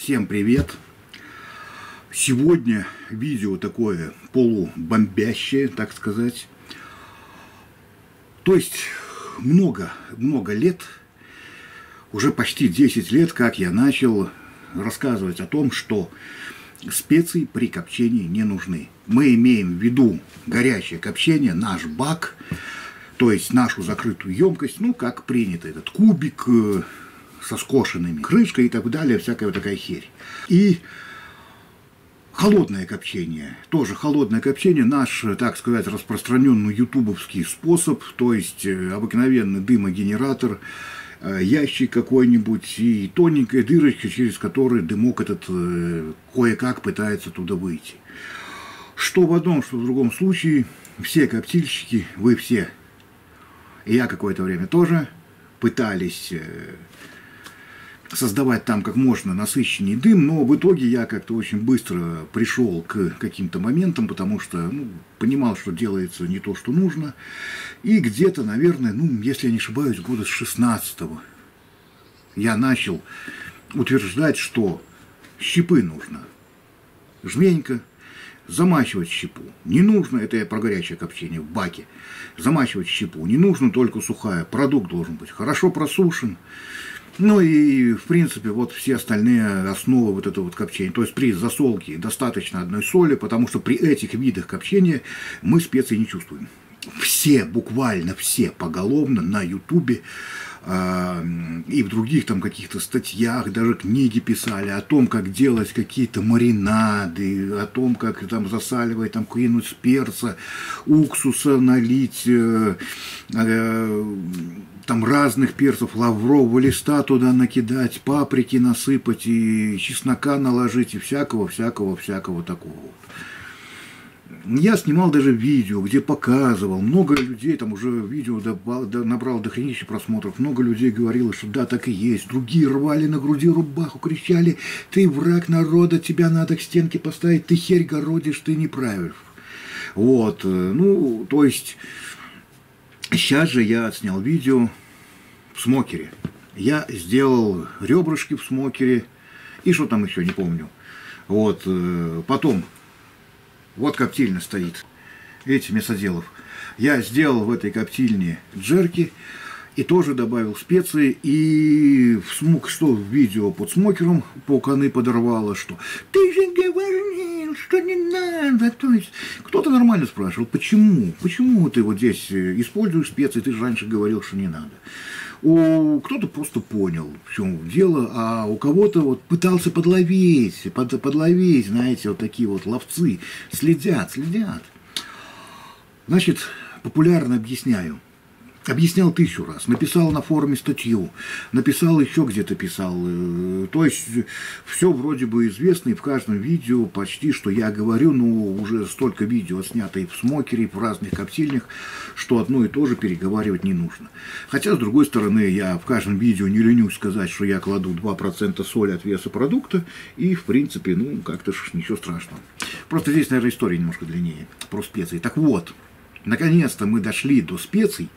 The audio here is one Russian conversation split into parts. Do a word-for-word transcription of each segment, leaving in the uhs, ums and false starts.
Всем привет! Сегодня видео такое полубомбящее, так сказать. То есть много, много лет, уже почти десять лет, как я начал рассказывать о том, что специи при копчении не нужны. Мы имеем в виду горячее копчение, наш бак, то есть нашу закрытую емкость, ну как принято, этот кубик со скошенными крышкой и так далее, всякая вот такая херь. И холодное копчение, тоже холодное копчение, наш, так сказать, распространенный ютубовский способ, то есть обыкновенный дымогенератор, ящик какой-нибудь и тоненькая дырочка, через которую дымок этот кое-как пытается туда выйти. Что в одном, что в другом случае, все коптильщики, вы все, и я какое-то время тоже, пытались создавать там как можно насыщеннее дым, но в итоге я как-то очень быстро пришел к каким-то моментам, потому что ну, понимал, что делается не то, что нужно. И где-то, наверное, ну, если я не ошибаюсь, года с шестнадцатого я начал утверждать, что щепы нужно жменько, замачивать щепу не нужно, это я про горячее копчение в баке, замачивать щепу не нужно, только сухая, продукт должен быть хорошо просушен. Ну и, в принципе, вот все остальные основы вот этого вот копчения. То есть при засолке достаточно одной соли, потому что при этих видах копчения мы специй не чувствуем. Все, буквально все поголовно на ютубе э, и в других там каких-то статьях, даже книги писали о том, как делать какие-то маринады, о том, как там засаливать, там кинуть перца, уксуса налить, э, э, там разных перцев, лаврового листа туда накидать, паприки насыпать и чеснока наложить и всякого, всякого, всякого такого. Я снимал даже видео, где показывал, много людей, там уже видео набрал до хренища просмотров, много людей говорило, что да, так и есть. Другие рвали на груди рубаху, кричали: ты враг народа, тебя надо к стенке поставить, ты херь городишь, ты не правишь. Вот, ну, то есть, сейчас же я отснял видео в смокере. Я сделал ребрышки в смокере, и что там еще, не помню. Вот, потом... Вот коптильня стоит, видите, мясоделов. Я сделал в этой коптильне джерки и тоже добавил специи. И в смок, что в видео под смокером полканы подорвало, что ты же говорил, что не надо. То есть кто-то нормально спрашивал, почему? Почему ты вот здесь используешь специи, ты же раньше говорил, что не надо. У кто-то просто понял, в чем дело, а у кого-то вот пытался подловить, под, подловить, знаете, вот такие вот ловцы, следят, следят. Значит, популярно объясняю. Объяснял тысячу раз, написал на форуме статью, написал еще где-то писал. То есть все вроде бы известно, и в каждом видео почти, что я говорю, но уже столько видео отснято и в смокере, и в разных коптильнях, что одно и то же переговаривать не нужно. Хотя, с другой стороны, я в каждом видео не ленюсь сказать, что я кладу два процента соли от веса продукта, и, в принципе, ну, как-то ничего страшного. Просто здесь, наверное, история немножко длиннее, про специи. Так вот, наконец-то мы дошли до специй.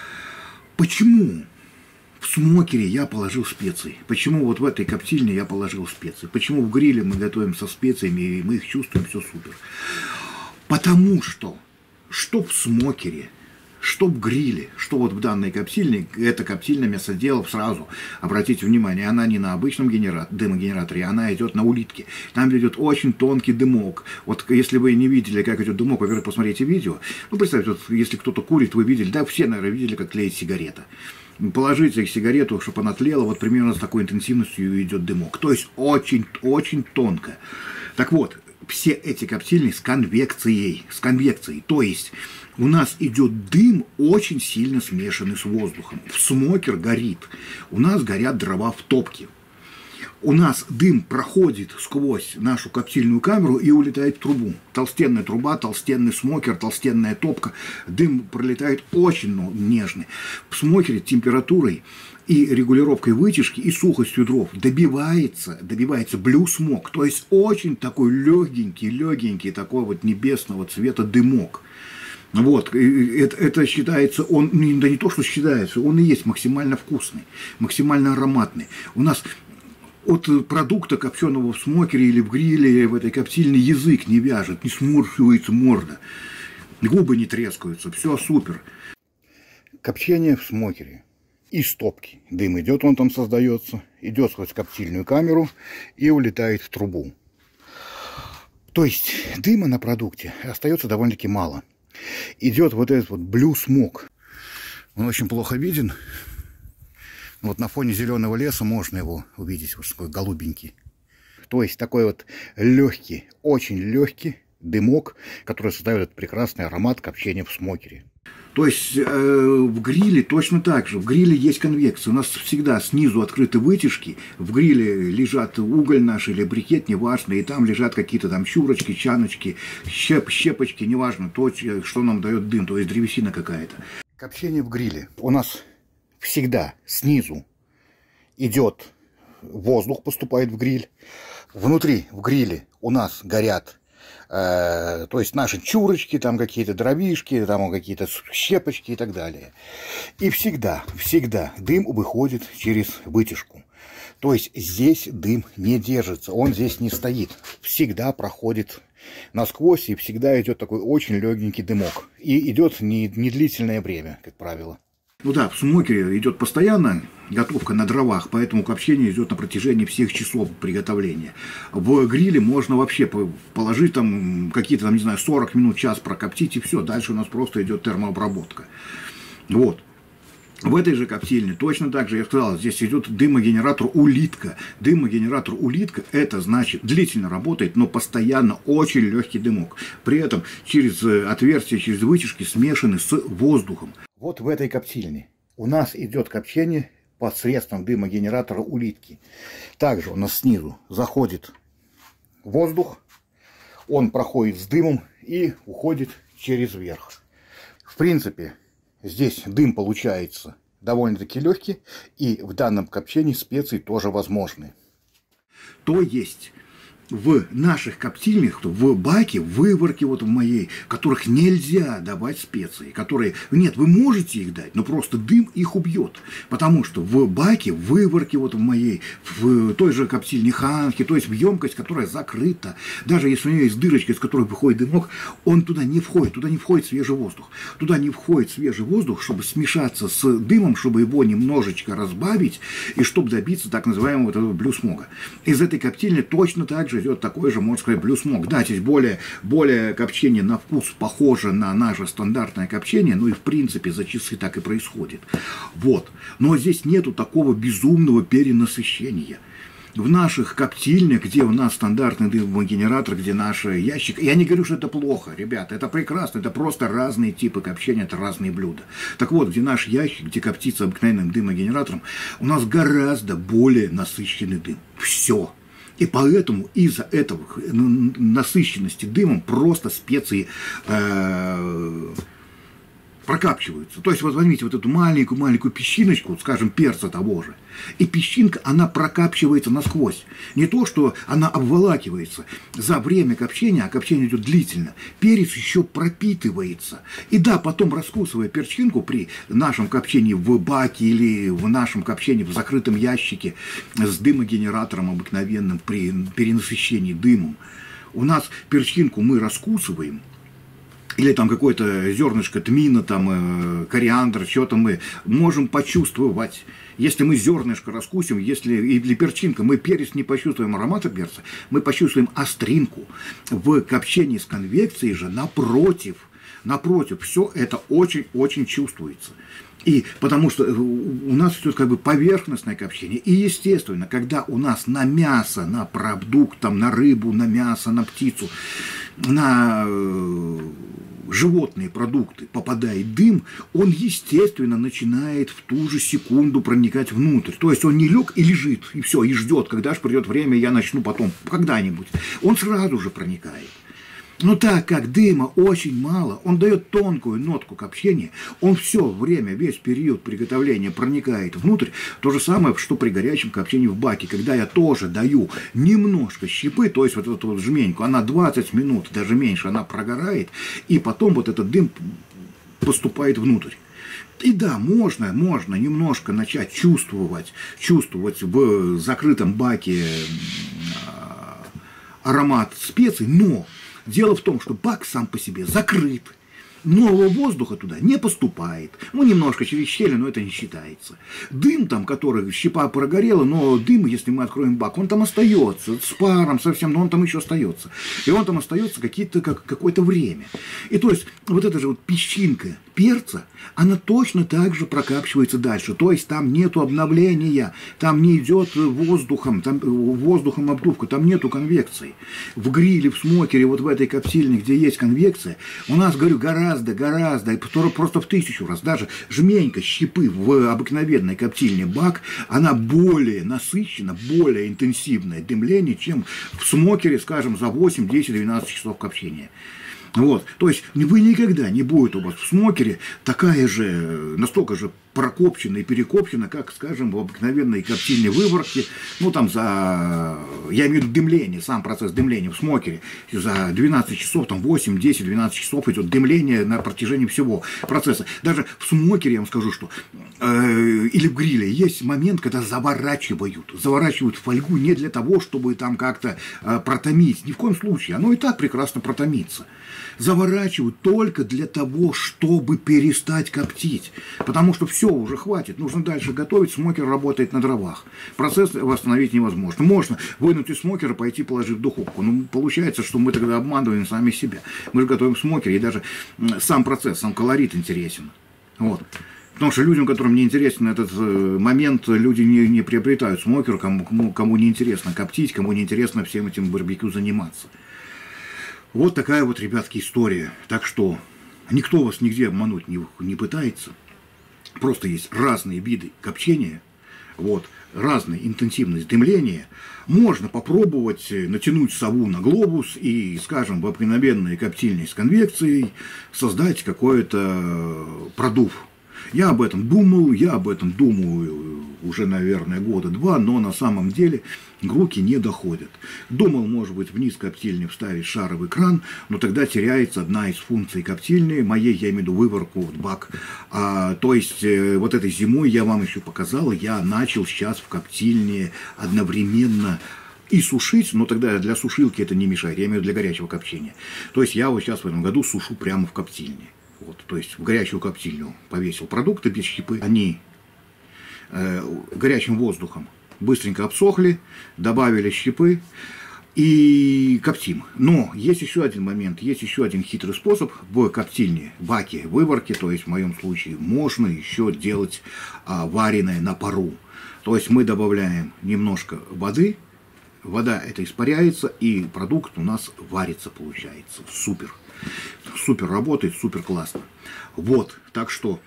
Почему в смокере я положил специи? Почему вот в этой коптильне я положил специи? Почему в гриле мы готовим со специями и мы их чувствуем, все супер? Потому что, что в смокере, что в гриле, что вот в данной коптильне, это коптильня мясоделов сразу, обратите внимание, она не на обычном генератор, дымогенераторе, она идет на улитке. Там идет очень тонкий дымок. Вот если вы не видели, как идет дымок, во-первых, посмотрите видео. Ну, представьте, вот, если кто-то курит, вы видели, да, все, наверное, видели, как тлеет сигарета. Положите их сигарету, чтобы она тлела, вот примерно с такой интенсивностью идет дымок. То есть очень-очень тонко. Так вот, все эти коптильни с конвекцией, с конвекцией, то есть у нас идет дым очень сильно смешанный с воздухом. В смокер горит, у нас горят дрова в топке. У нас дым проходит сквозь нашу коптильную камеру и улетает в трубу. Толстенная труба, толстенный смокер, толстенная топка. Дым пролетает очень нежный. В смокере температурой и регулировкой вытяжки и сухостью дров добивается, добивается blue smoke, то есть очень такой легенький, легенький такой вот небесного цвета дымок. Вот, это, это считается, он, да не то, что считается, он и есть максимально вкусный, максимально ароматный. У нас от продукта, копченого в смокере или в гриле, в этой коптильне, язык не вяжет, не сморщивается морда, губы не трескаются, все супер. Копчение в смокере. Из стопки. Дым идет, он там создается, идет сквозь коптильную камеру и улетает в трубу. То есть дыма на продукте остается довольно-таки мало. Идет вот этот вот blue smoke. Он очень плохо виден. Вот на фоне зеленого леса можно его увидеть, вот такой голубенький. То есть такой вот легкий, очень легкий дымок, который создает этот прекрасный аромат копчения в смокере. То есть э, в гриле точно так же. В гриле есть конвекция. У нас всегда снизу открыты вытяжки. В гриле лежат уголь наш или брикет, неважно. И там лежат какие-то там щурочки, чаночки, щеп, щепочки, неважно. То, что нам дает дым, то есть древесина какая-то. Копчение в гриле. У нас всегда снизу идет воздух, поступает в гриль. Внутри, в гриле, у нас горят Э, то есть наши чурочки, там какие-то дровишки, там какие-то щепочки и так далее. И всегда, всегда дым выходит через вытяжку. То есть здесь дым не держится, он здесь не стоит. Всегда проходит насквозь и всегда идет такой очень легенький дымок. И идет не, не длительное время, как правило. Ну да, в смокере идет постоянно готовка на дровах, поэтому копчение идет на протяжении всех часов приготовления. В гриле можно вообще положить там какие-то, там, не знаю, сорок минут, час прокоптить, и все. Дальше у нас просто идет термообработка. Вот. В этой же коптильне точно так же, я сказал, здесь идет дымогенератор улитка. Дымогенератор улитка, это значит, длительно работает, но постоянно очень легкий дымок. При этом через отверстия, через вытяжки смешаны с воздухом. Вот в этой коптильне у нас идет копчение посредством дымогенератора улитки. Также у нас снизу заходит воздух, он проходит с дымом и уходит через верх. В принципе, здесь дым получается довольно-таки легкий, и в данном копчении специи тоже возможны. То есть в наших коптильнях, в баке, в выварке вот в моей, в которых нельзя давать специи, которые, нет, вы можете их дать, но просто дым их убьет, потому что в баке, в выварке вот в моей, в той же коптильне Ханхи, то есть в емкость, которая закрыта, даже если у нее есть дырочка, из которой выходит дымок, он туда не входит, туда не входит свежий воздух, туда не входит свежий воздух, чтобы смешаться с дымом, чтобы его немножечко разбавить и чтобы добиться так называемого вот этого блю-смога. Из этой коптильни точно так же идет такой же, можно сказать, блю-смог. Да, здесь более, более копчение на вкус похоже на наше стандартное копчение, ну и в принципе за часы так и происходит. Вот. Но здесь нету такого безумного перенасыщения. В наших коптильнях, где у нас стандартный дымогенератор, где наш ящик, я не говорю, что это плохо, ребята, это прекрасно, это просто разные типы копчения, это разные блюда. Так вот, где наш ящик, где коптится обыкновенным дымогенератором, у нас гораздо более насыщенный дым. Все. И поэтому из-за этого насыщенности дымом просто специи э, прокапчиваются. То есть вот возьмите вот эту маленькую-маленькую песчиночку, скажем, перца того же, и песчинка, она прокапчивается насквозь. Не то, что она обволакивается. За время копчения, а копчение идет длительно, перец еще пропитывается. И да, потом раскусывая перчинку при нашем копчении в баке или в нашем копчении в закрытом ящике с дымогенератором обыкновенным при перенасыщении дымом, у нас перчинку мы раскусываем, или там какое-то зернышко тмина, там, э, кориандр, что-то мы можем почувствовать. Если мы зернышко раскусим, если или перчинка, мы перец не почувствуем аромата перца, мы почувствуем остринку. В копчении с конвекцией же напротив, напротив, все это очень-очень чувствуется. И потому что у нас идет как бы поверхностное копчение. И естественно, когда у нас на мясо, на продукт, там, на рыбу, на мясо, на птицу, на животные продукты попадает дым, он, естественно, начинает в ту же секунду проникать внутрь. То есть он не лег и лежит, и все, и ждет, когда же придет время, я начну потом, когда-нибудь. Он сразу же проникает. Но так как дыма очень мало, он дает тонкую нотку копчения, он все время, весь период приготовления проникает внутрь. То же самое, что при горячем копчении в баке, когда я тоже даю немножко щепы, то есть вот эту вот жменьку, она двадцать минут, даже меньше, она прогорает, и потом вот этот дым поступает внутрь. И да, можно, можно немножко начать чувствовать, чувствовать в закрытом баке аромат специй, но дело в том, что бак сам по себе закрыт. Нового воздуха туда не поступает. Ну, немножко через щели, но это не считается. Дым там, который щепа прогорела, но дым, если мы откроем бак, он там остается с паром совсем, но он там еще остается. И он там остается какие-то, как, какое-то время. И то есть вот эта же вот песчинка перца, она точно так же прокапчивается дальше. То есть там нету обновления, там не идет воздухом, там воздухом обдувка, там нету конвекции. В гриле, в смокере, вот в этой коптильне, где есть конвекция, у нас, говорю, гораздо, гораздо, просто в тысячу раз, даже жменька щепы в обыкновенной коптильне бак, она более насыщена, более интенсивное дымление, чем в смокере, скажем, за восемь, десять, двенадцать часов копчения. Вот, то есть вы никогда не будет у вас в смокере такая же, настолько же прокопчена и перекопчена, как, скажем, в обыкновенной коптильной выворотке, ну там за, я имею в виду дымление, сам процесс дымления в смокере, за двенадцать часов, там восемь, десять, двенадцать часов идет дымление на протяжении всего процесса. Даже в смокере, я вам скажу, что, э, или в гриле, есть момент, когда заворачивают, заворачивают в фольгу не для того, чтобы там как-то э, протомить, ни в коем случае, оно и так прекрасно протомится. Заворачивают только для того, чтобы перестать коптить. Потому что все, уже хватит, нужно дальше готовить, смокер работает на дровах. Процесс восстановить невозможно. Можно вынуть из смокера, пойти положить в духовку. Но получается, что мы тогда обманываем сами себя. Мы же готовим в смокере, и даже сам процесс, сам колорит интересен. Вот. Потому что людям, которым не интересен этот момент, люди не, не приобретают смокер, кому, кому, кому не интересно коптить, кому не интересно всем этим барбекю заниматься. Вот такая вот, ребятки, история. Так что никто вас нигде обмануть не, не пытается. Просто есть разные виды копчения, вот, разная интенсивность дымления. Можно попробовать натянуть сову на глобус и, скажем, в обыкновенной коптильне с конвекцией создать какой-то продув. Я об этом думал, я об этом думаю уже, наверное, года два, но на самом деле руки не доходят. Думал, может быть, вниз коптильни вставить шаровый кран, но тогда теряется одна из функций коптильни, моей, я имею в виду выворку в бак. А, то есть, э, вот этой зимой я вам еще показал, я начал сейчас в коптильне одновременно и сушить, но тогда для сушилки это не мешает, я имею в виду для горячего копчения. То есть, я вот сейчас в этом году сушу прямо в коптильне. Вот, то есть в горячую коптильню повесил продукты без щепы, они э, горячим воздухом быстренько обсохли, добавили щепы и коптим. Но есть еще один момент, есть еще один хитрый способ в коптильне, баке, выворке, то есть в моем случае можно еще делать а, вареное на пару. То есть мы добавляем немножко воды, вода это испаряется, и продукт у нас варится, получается. Супер. Супер работает, супер классно. Вот, так что,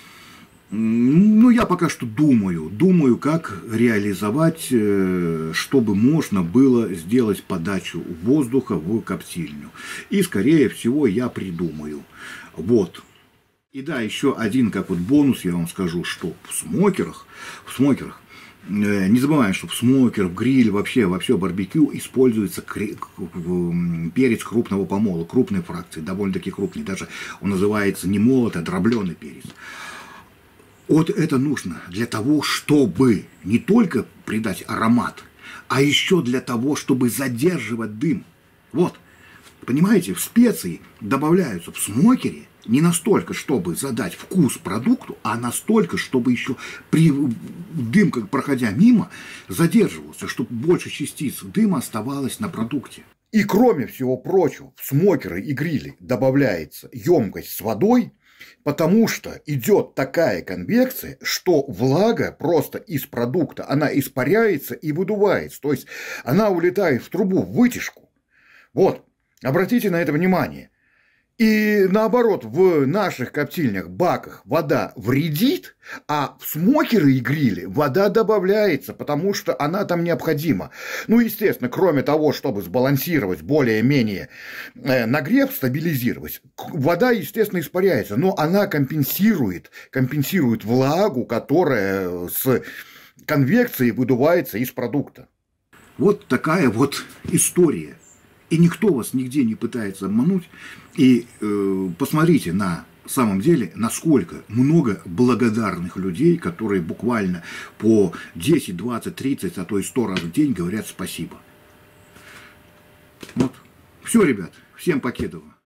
ну, я пока что думаю, думаю, как реализовать, чтобы можно было сделать подачу воздуха в коптильню. И, скорее всего, я придумаю. Вот. И да, еще один, как вот бонус, я вам скажу, что в смокерах, в смокерах, не забываем, что в смокер, в гриль, вообще во все барбекю используется перец крупного помола, крупной фракции, довольно-таки крупный, даже он называется не молотый, а дробленый перец. Вот это нужно для того, чтобы не только придать аромат, а еще для того, чтобы задерживать дым. Вот, понимаете, в специи добавляются в смокере не настолько, чтобы задать вкус продукту, а настолько, чтобы еще при дым, как проходя мимо, задерживался, чтобы больше частиц дыма оставалось на продукте. И кроме всего прочего, в смокеры и грили добавляется емкость с водой, потому что идет такая конвекция, что влага просто из продукта, она испаряется и выдувается, то есть она улетает в трубу, в вытяжку. Вот, обратите на это внимание. И наоборот, в наших коптильнях, баках вода вредит, а в смокеры и грили вода добавляется, потому что она там необходима. Ну, естественно, кроме того, чтобы сбалансировать более-менее нагрев, стабилизировать, вода, естественно, испаряется, но она компенсирует, компенсирует влагу, которая с конвекцией выдувается из продукта. Вот такая вот история. И никто вас нигде не пытается обмануть. И э, посмотрите на самом деле, насколько много благодарных людей, которые буквально по десять, двадцать, тридцать, а то и сто раз в день говорят спасибо. Вот. Все, ребят, всем покедова.